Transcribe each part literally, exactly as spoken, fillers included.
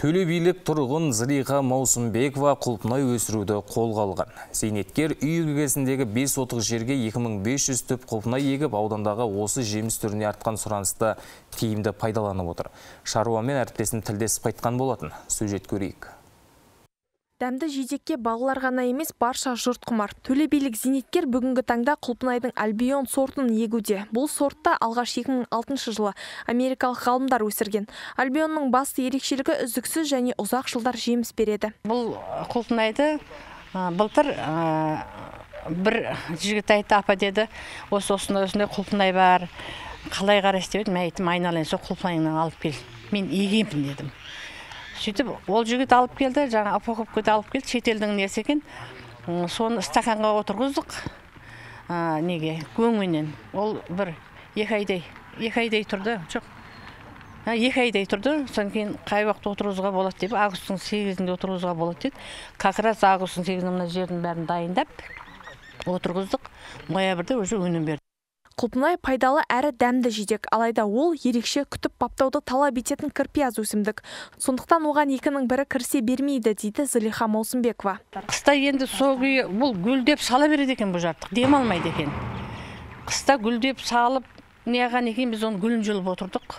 Төле билік тұрғын Зылиха Маусымбекова құлпынай өсіруді қолға алған. Зейнеткер үй іргесіндегі бес сотық жерге екі мың бес жүз түп құлпынай егіп, аудандағы осы жеміс түріне артқан сұранысты тиімді пайдаланып отыр. Шаруамен әріптесін тілдесіп қайтқан болатын. Сюжет көрейік. Дәмді жидекке балалар ғана емес, барша жұрт құмар. Төле билік зейнеткер бүгінгі таңда құлпынайдың Альбион сортын егуде. Бұл сортта алғаш екі мың алтыншы жылы америкалық ғалымдар өсірген. Альбионның басты ерекшелігі үздіксіз және ұзақ жылдар жеміс береді. Бұл құлпынайды былтыр бір жігіт айтты, апа деді, осы осындай осындай құлпынай бар, қалай қарайсыз деп едім, айтым, айналайын, сол құлпынайыңнан алып кел, мен егемін дедім. Сөйтіп, ол жігіт алып келді, жаңа упаковкада алып келді, шетелдің несі екен. Соны стаканға отырғыздық. Неге? Көңменен. Ол бір екі айдай, екі айдай тұрды. Жоқ. Екі айдай тұрды. Содан кейін қай уақытта отырғызуға болады деп, августтың сегізінде отырғызуға болады деді. Как раз августтың сегізінде мына жердің бәрін дайындап отырғыздық. Ноябрьде уже өнім берді. Құлпынай пайдалы әрі дәмді жидек, алайда ол ерекше күтіп баптауды талап ететін кірпияз өсімдік. Сондықтан оған екінің бірі кірісе бермейді, дейді Зылиха Маусымбекова. Қыста енді сол күйі бұл гүлдеп сала береді екен, бұл жартық, демалмайды екен. Қыста гүлдеп салып, неған екен, біз оны гүлін жұлып отырдық.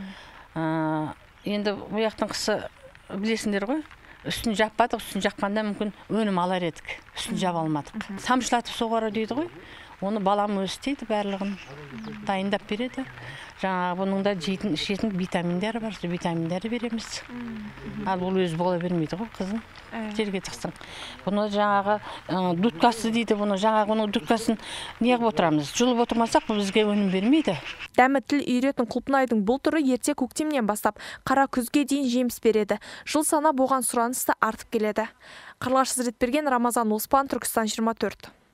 Енді бұл яқтың қысы білесіңдер ғой, үстін жаппадық, үстін жаққанда мүмкін өнім алар едік, үстін жап алмадық. Самшылатып соғары дейді ғой. Оны балам өзі істейді, барлығын дайындап береді. Жаңағы бұның да жейтін, ішетін витаминдері бар, витаминдері береміз. Ал ол өзі бола бермейді ғой, қызын. Жерге тықсын. Бұны жаңағы дұткасы дейді, бұны жаңағы оның дұткасын неғып отырамыз? Жұлып отырмасақ, бұл бізге өнім бермейді. Дәмі тіл үйретін құлпынайдың бұл түрі ерте көктемнен бастап қара күзге дейін жеміс береді. Жыл санап оған сұраныс та артып келеді. Қарлығаш Сізретберген, Рамазан Оспан, Түркістан жиырма төрт.